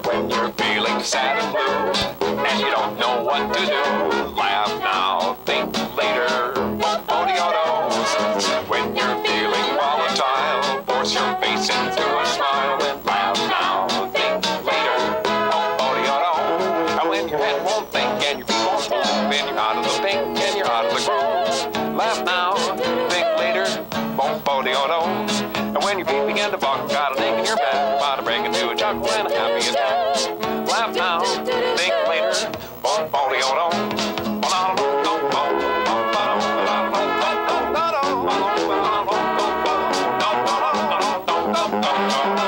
When you're feeling sad and blue, and you don't know what to do, laugh now, think later, bo-bo-de-o-dos. When you're feeling volatile, force your face into a smile and laugh now, think later, bo-bo-de-o-do. And when your head won't think and your feet won't move, and you're out of the pink and you're out of the groove, laugh now, think later, bo-bo-de-o-do. And when your feet begin to buckle, got an ache in your back, about to break into a chuckle and a happy attack. Laugh now, think later, bo-bo-de-o-do. No.